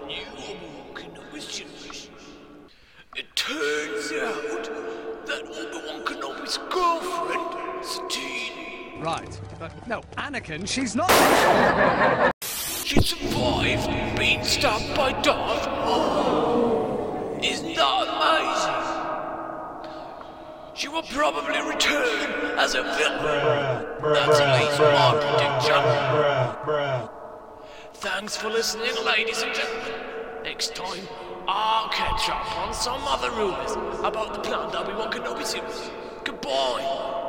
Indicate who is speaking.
Speaker 1: new Obi Wan Kenobi's Jewish. It turns out that Obi Wan Kenobi's girlfriend, Satine.
Speaker 2: Right, but no, Anakin, she's not.
Speaker 1: She survived being stabbed by Darth Maul. Isn't that amazing? She will probably return as a villain. That's at least my prediction. Thanks for listening, ladies and gentlemen. Next time, I'll catch up on some other rumours about the planned Obi Wan Kenobi series. Goodbye.